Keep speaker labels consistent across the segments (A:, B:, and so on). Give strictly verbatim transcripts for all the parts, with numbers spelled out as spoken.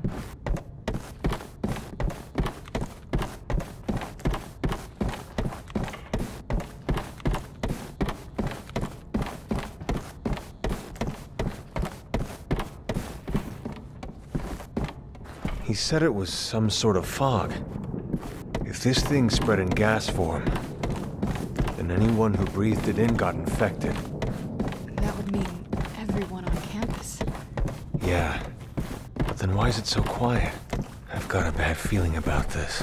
A: He said it was some sort of fog. If this thing spread in gas form, then anyone who breathed it in got infected.
B: That would mean everyone on campus.
A: Yeah. But then why is it so quiet? I've got a bad feeling about this.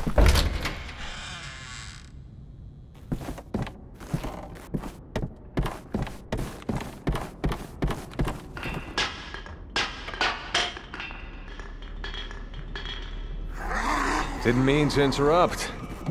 A: Didn't mean to interrupt.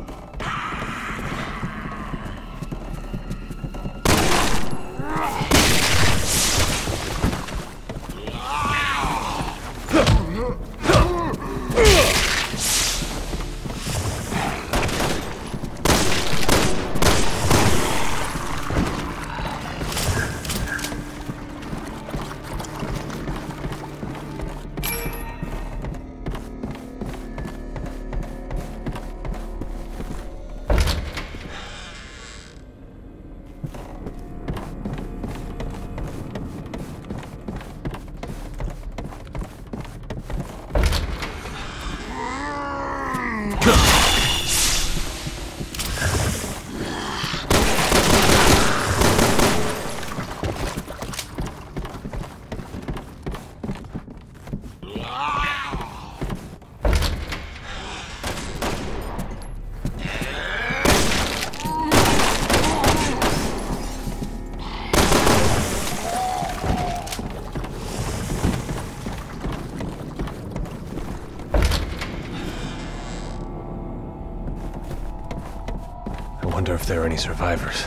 A: I wonder if there are any survivors.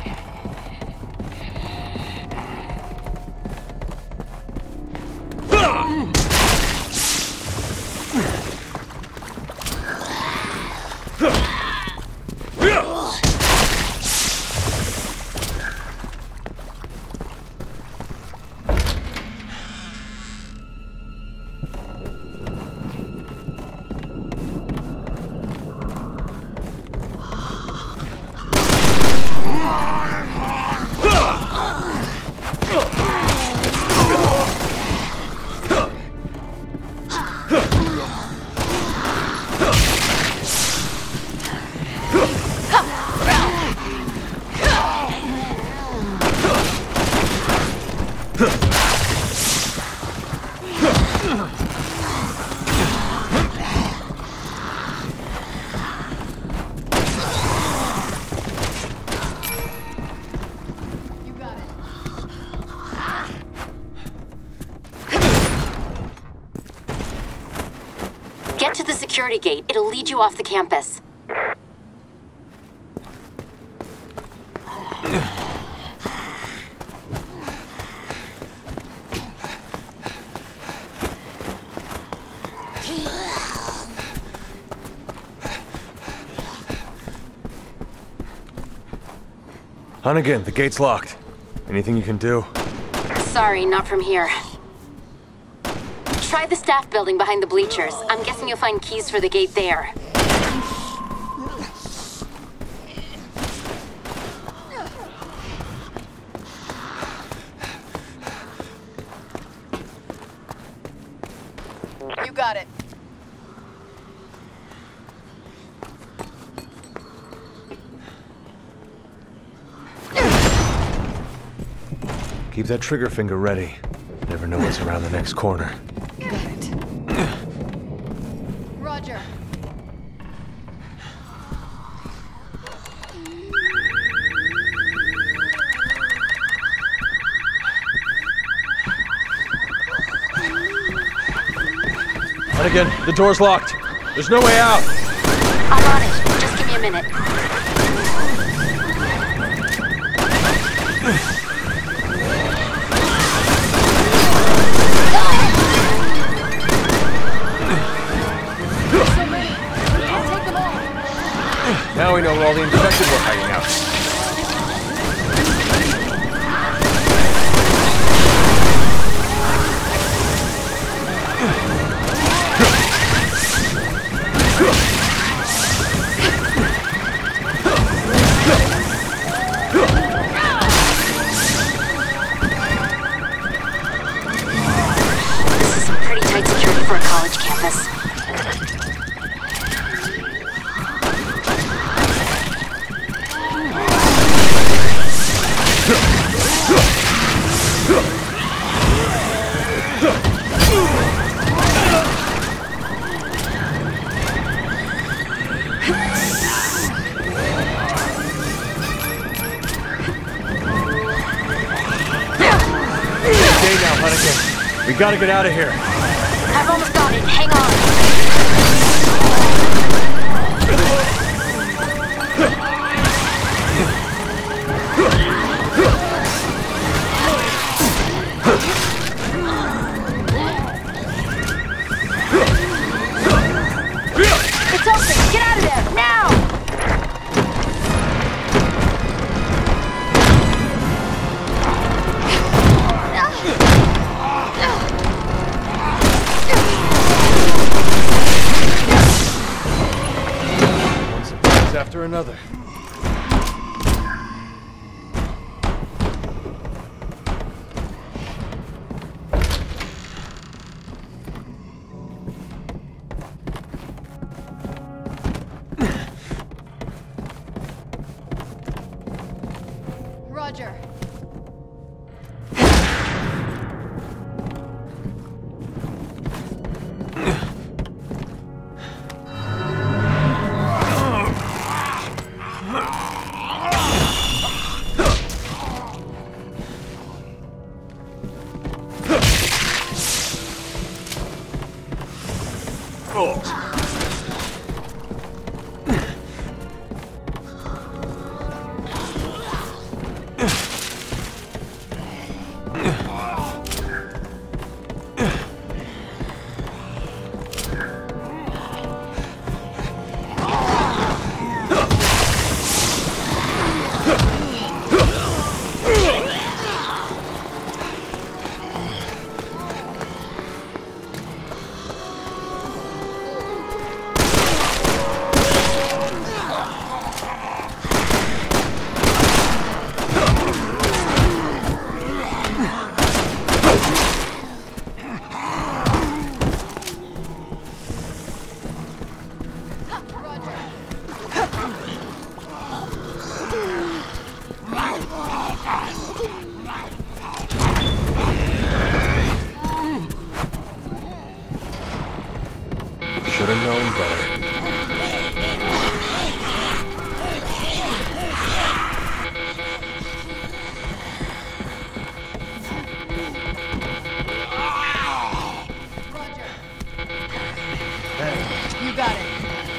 C: Get to the security gate. It'll lead you off the campus.
A: Hunnigan, the gate's locked. Anything you can do?
C: Sorry, not from here. Try the staff building behind the bleachers. I'm guessing you'll find keys for the gate there.
B: You got it.
A: Keep that trigger finger ready. Never know what's around the next corner.
B: Got it. Roger.
A: Hunnigan, the door's locked. There's no way out.
C: I'm on it. Just give me a minute.
A: Now we know where all the infected were hiding out.
C: campus.
A: Okay now, Hunnigan. We gotta get out of here.
C: I've almost got it. Hang on. It's open. Get out of there now.
A: One surprise after another.
B: Roger.
A: Should have known better.
B: You got it.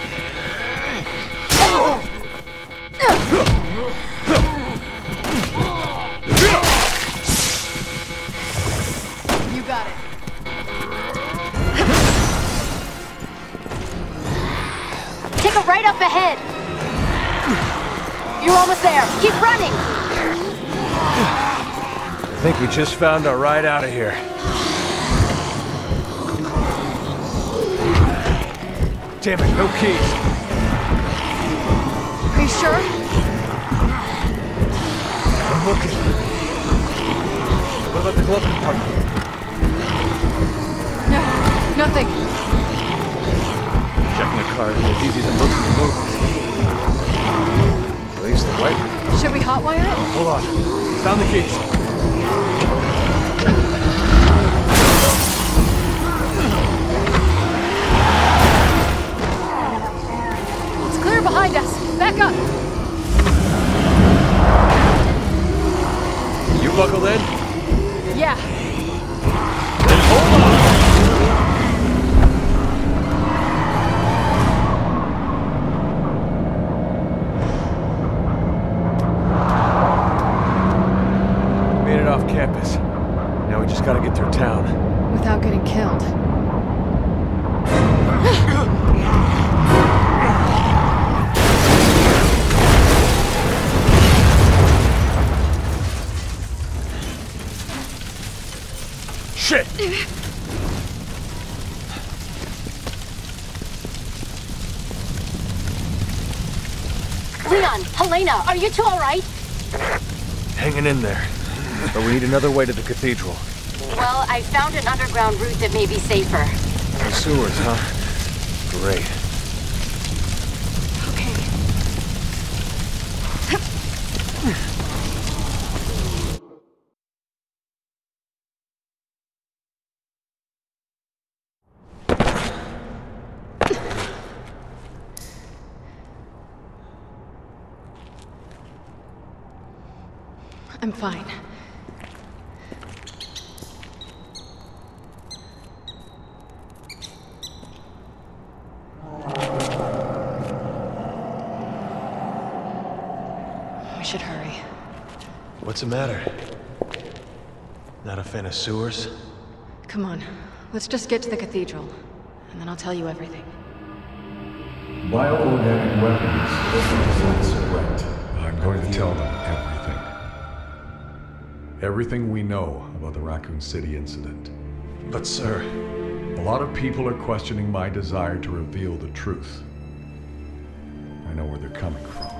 B: You got it.
C: Take a right up ahead. You're almost there. Keep running.
A: I think we just found our ride out of here. Damn it, no keys.
B: Are you sure?
A: I'm looking. What about the glove compartment?
B: No, nothing.
A: Checking the car is as easy as it looks in the movies. At least the wiper.
B: Should we hotwire it?
A: Hold on. Found the keys.
B: It's clear behind us. Back up.
A: You buckled in?
B: Yeah.
A: Then hold on! Made it off campus. Now we just gotta get through town.
B: Without getting killed.
A: Shit!
C: Leon, Helena, are you two all right?
A: Hanging in there. But we need another way to the cathedral.
C: Well, I found an underground route that may be safer.
A: The sewers, huh? Great.
B: I'm fine. We should hurry.
A: What's the matter? Not a fan of sewers?
B: Come on, let's just get to the cathedral, and then I'll tell you everything.
D: Bioorganic weapons present a threat. I'm going to tell them everything. Everything we know about the Raccoon City incident.
A: But sir...
D: A lot of people are questioning my desire to reveal the truth. I know where they're coming from.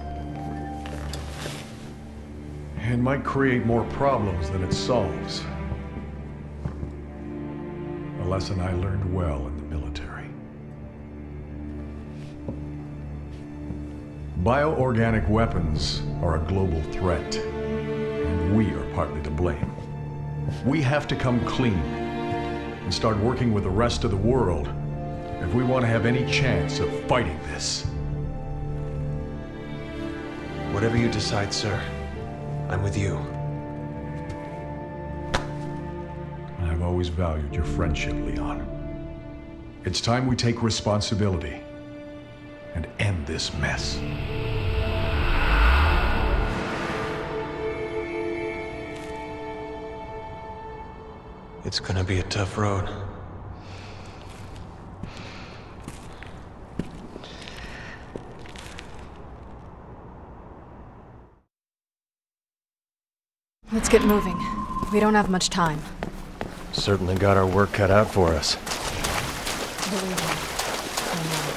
D: It might create more problems than it solves. A lesson I learned well in the military. Bioorganic weapons are a global threat, and we are partly to blame. We have to come clean and start working with the rest of the world if we want to have any chance of fighting this.
A: Whatever you decide, sir, I'm with you.
D: I've always valued your friendship, Leon. It's time we take responsibility and end this mess.
A: It's gonna be a tough road.
B: Let's get moving. We don't have much time.
A: Certainly got our work cut out for us.
B: Believe me, I know.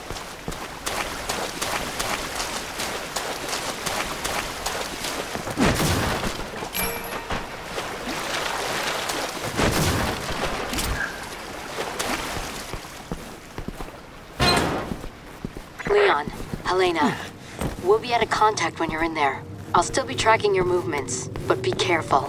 C: Leon, Helena, we'll be out of contact when you're in there. I'll still be tracking your movements, but be careful.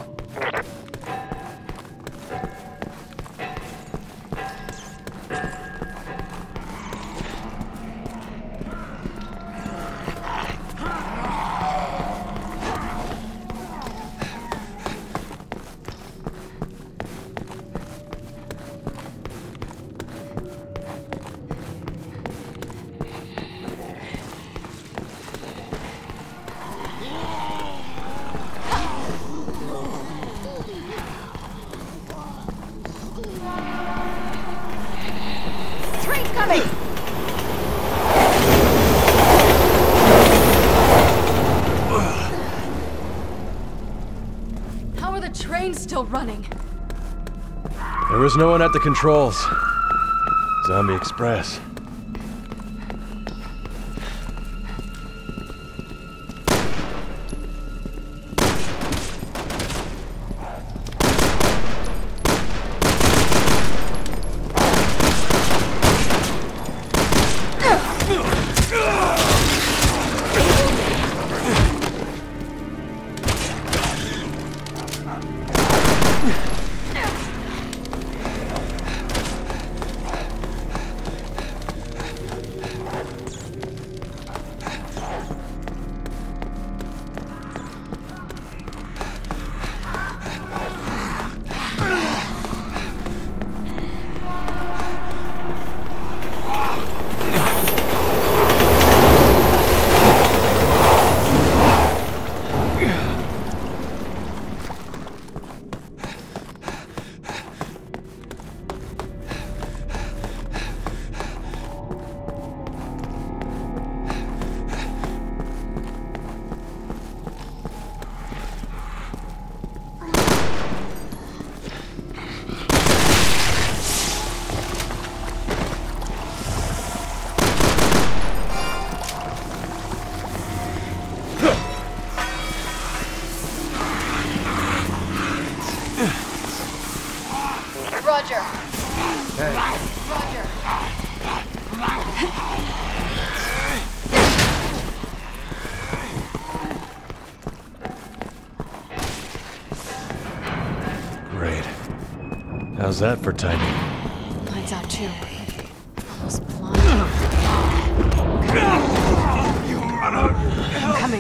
B: How are the trains still running?
A: There was no one at the controls. Zombie Express.
B: Roger.
A: Hey.
B: Roger.
A: Great. How's that for timing?
B: Lights out too. Almost blind. I'm coming.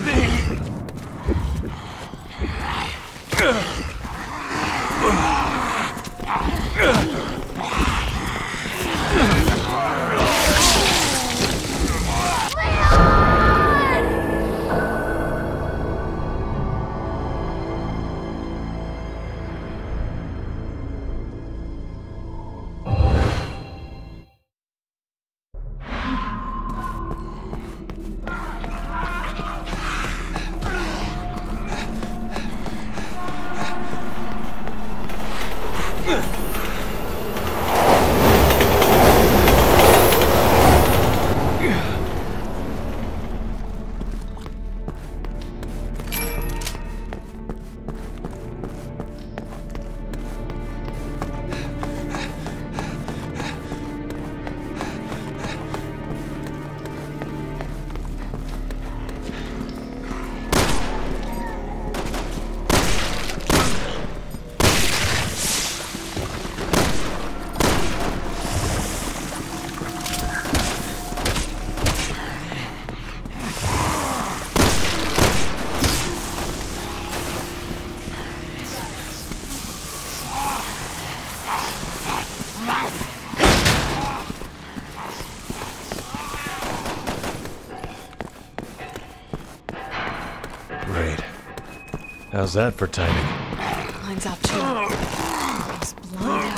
A: How's that for timing?
B: Line's out too. Almost blind.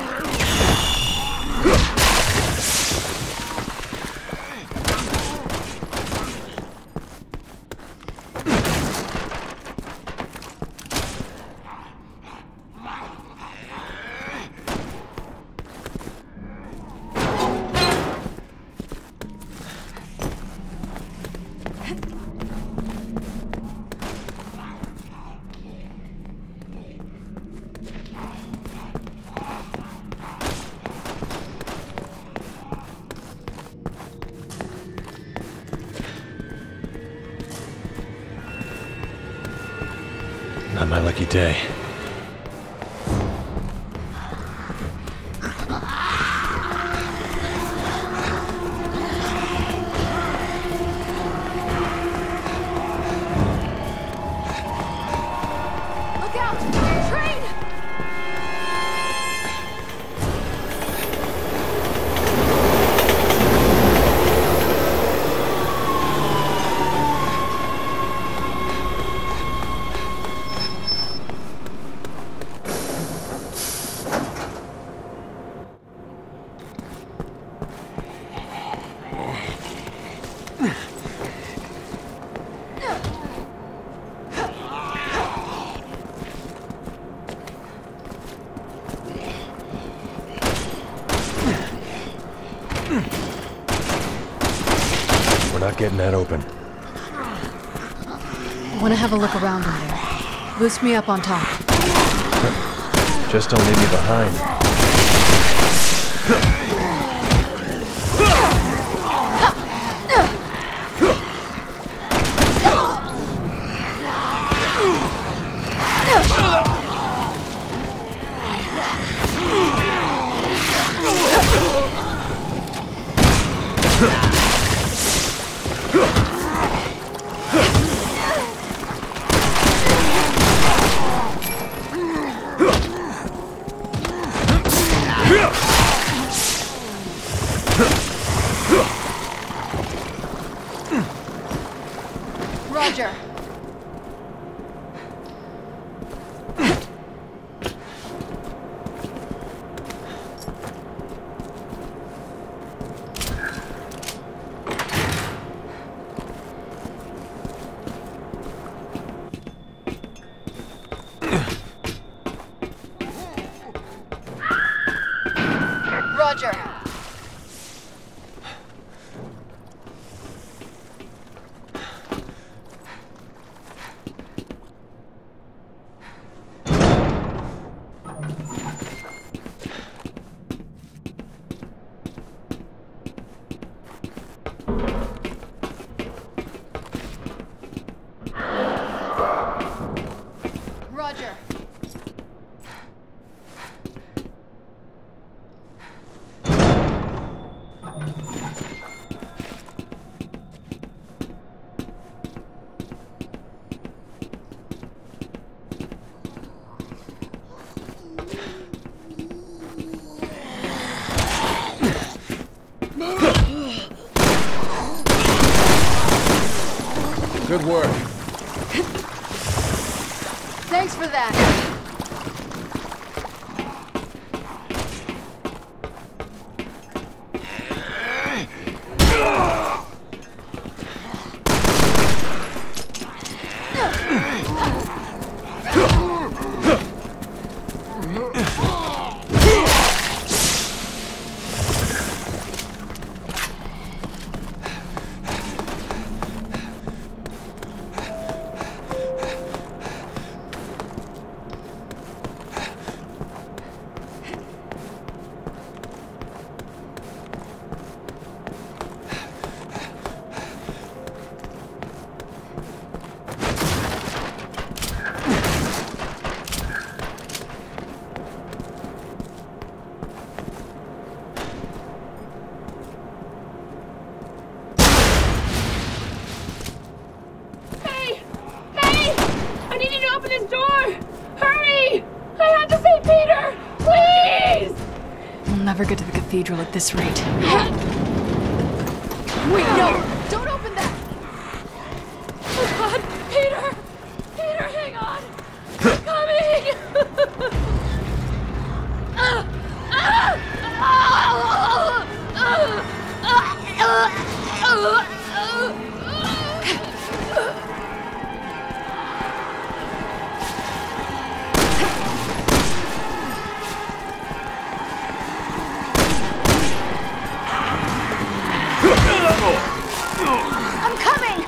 A: Not my lucky day.
B: Look out! Train!
A: We're not getting that open.
B: I want to have a look around in there. Boost me up on top.
A: Just don't leave me behind.
B: Roger. Roger. Roger.
E: Good work.
B: Thanks for that. Never get to the cathedral at this rate. Wait, no! Don't open that! Oh God, Peter! Peter, hang on! I'm coming! uh, uh, uh, I'm coming!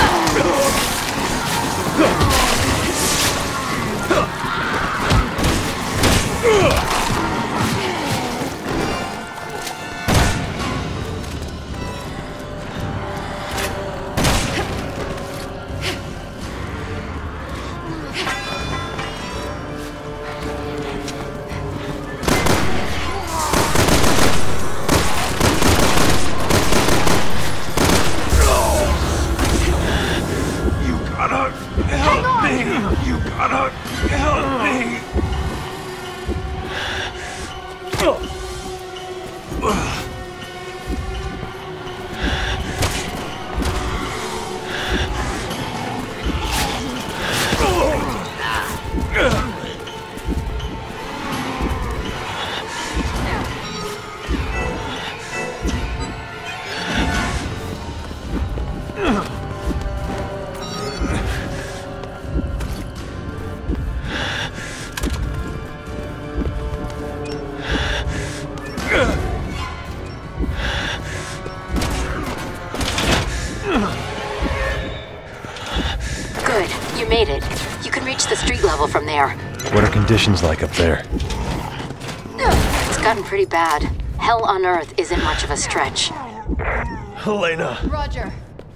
B: Good, you made it. You can reach the street level from there.
A: What are conditions like up there?
C: It's gotten pretty bad. Hell on Earth isn't much of a stretch.
A: Helena!
B: Roger.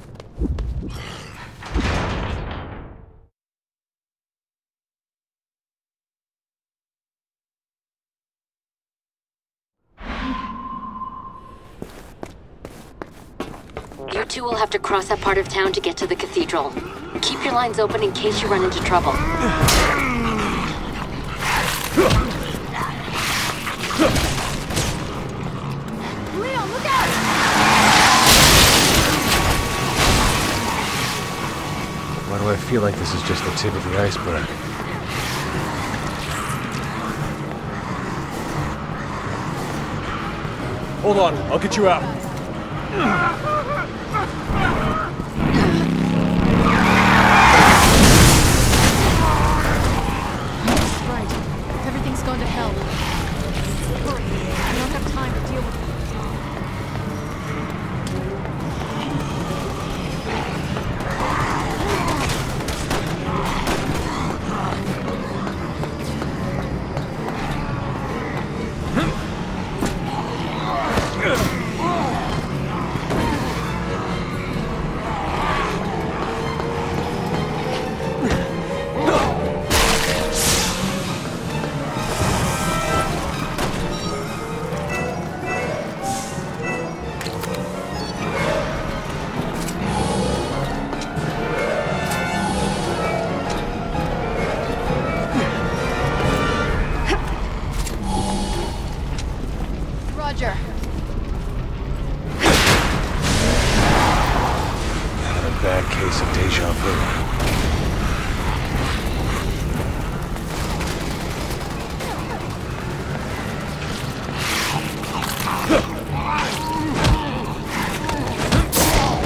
C: You two will have to cross that part of town to get to the cathedral. Keep your lines open in case you run into trouble.
B: Leon, look out!
A: Why do I feel like this is just the tip of the iceberg?
E: Hold on, I'll get you out.
B: Right. Everything's gone to hell. Hurry. We don't have time to deal with it.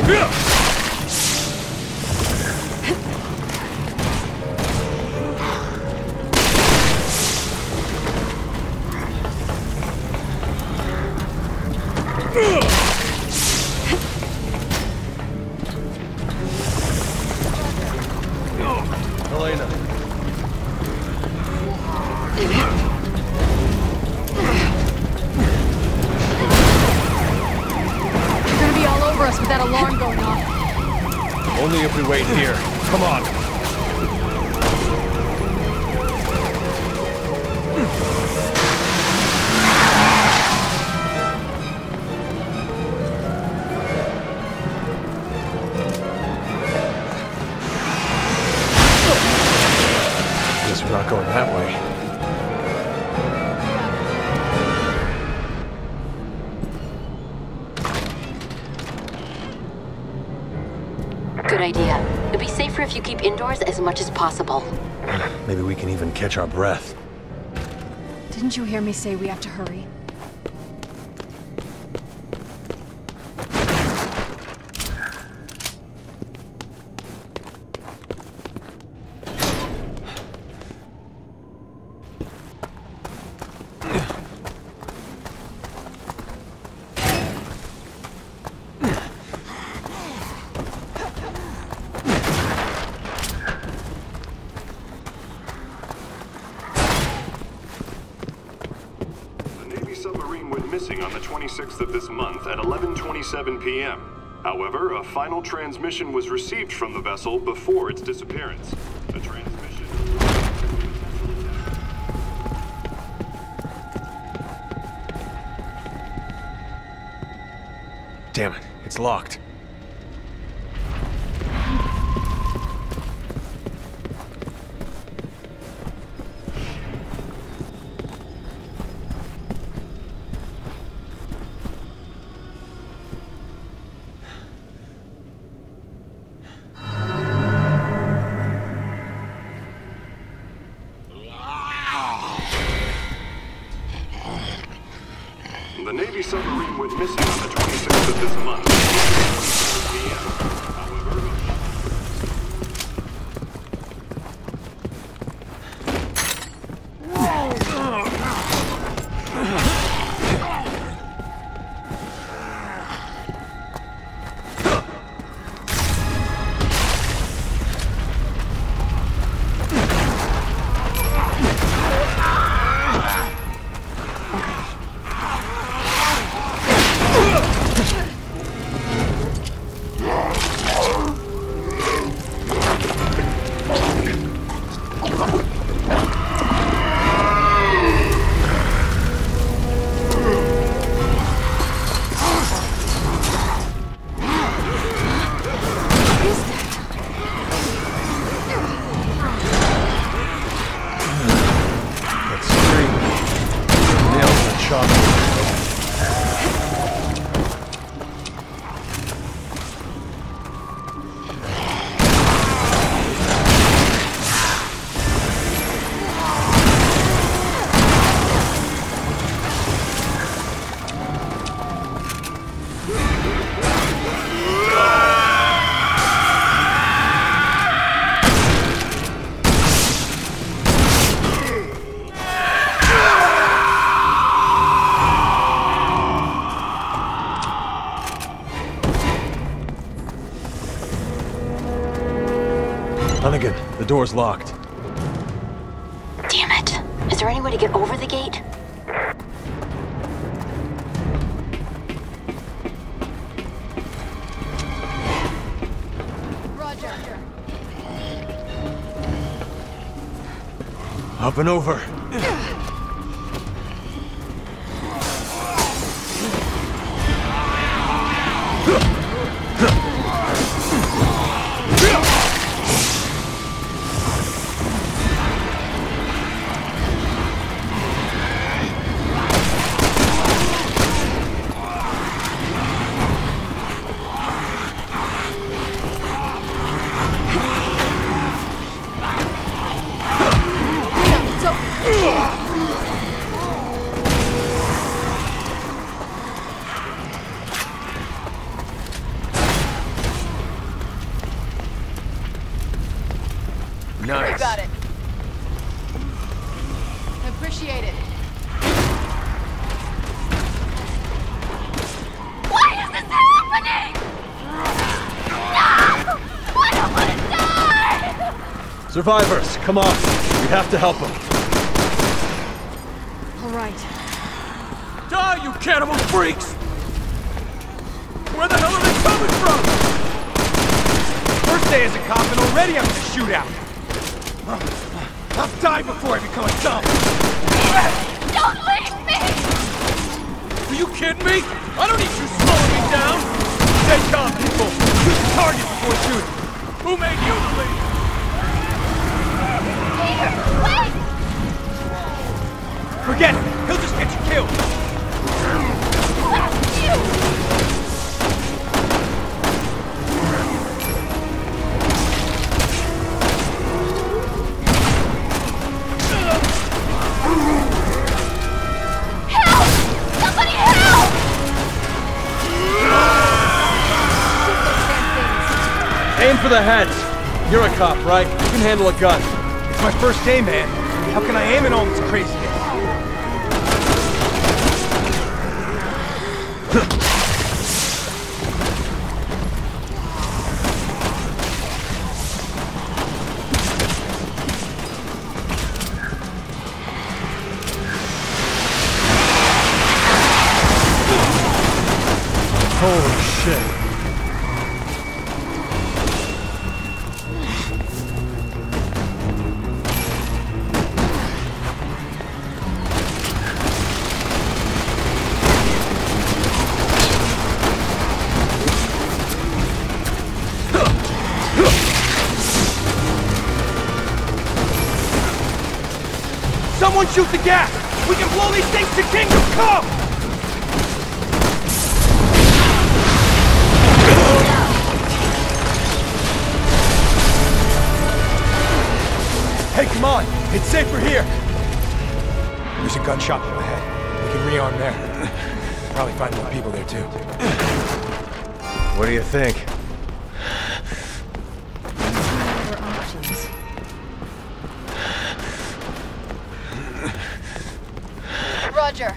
A: Helena.
B: They're gonna be all over us with that alarm going off.
A: Only if we wait here. Come on. Guess we're not going that way.
C: Good idea. It'd be safer if you keep indoors as much as possible.
A: Maybe we can even catch our breath.
B: Didn't you hear me say we have to hurry?
F: Submarine went missing on the twenty-sixth of this month at eleven twenty-seven p m However, a final transmission was received from the vessel before its disappearance. The transmission...
A: Damn it, it's locked.
F: The Navy submarine went missing on the twenty-sixth of this month. However,
A: Hunnigan, the door's locked.
C: Damn it. Is there any way to get over the gate?
B: Roger.
A: Up and over.
B: So... initiated. Why is this happening? No! I don't want to die!
E: Survivors, come on. We have to help them.
B: All right.
E: Die, you cannibal freaks! Where the hell are they coming from?
G: First day as a cop and already I'm in a shootout. I'll die before I become a zombie.
B: Don't leave me!
E: Are you kidding me? I don't need you slowing me down! Stay calm, people! Shoot the target before shooting! Who made you believe?
B: Peter, wait!
G: Forget it! He'll just get you killed!
B: Blast you! Help! Somebody help!
E: Aim for the heads! You're a cop, right? You can handle a gun.
G: It's my first day, man. How can I aim in all this craziness?
E: Holy shit.
G: Someone shoot the gas! We can blow these things to Kingdom Come! Hey, come on! It's safer here! There's a gun shop up ahead. We can rearm there. Probably find more people there, too.
A: What do you think?
B: Other options. Roger.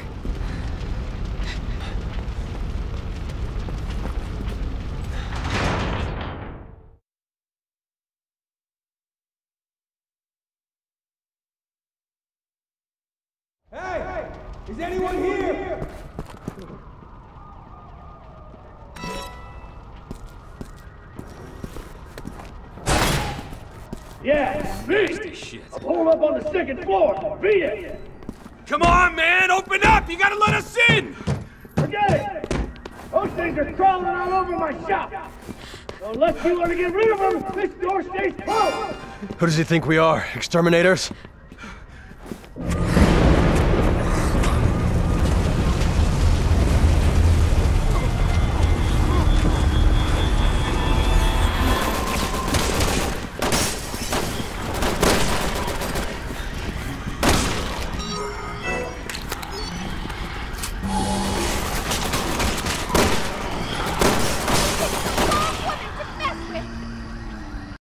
G: Hey! Is anyone here?
H: Yeah, me!
E: Shit.
H: I'm holed up on the second floor. Beat it!
E: Come on, man! Open up! You gotta let us in!
H: Forget it! Those things are crawling all over my shop. So unless you want to get rid of them, this door stays closed.
A: Who does he think we are? Exterminators?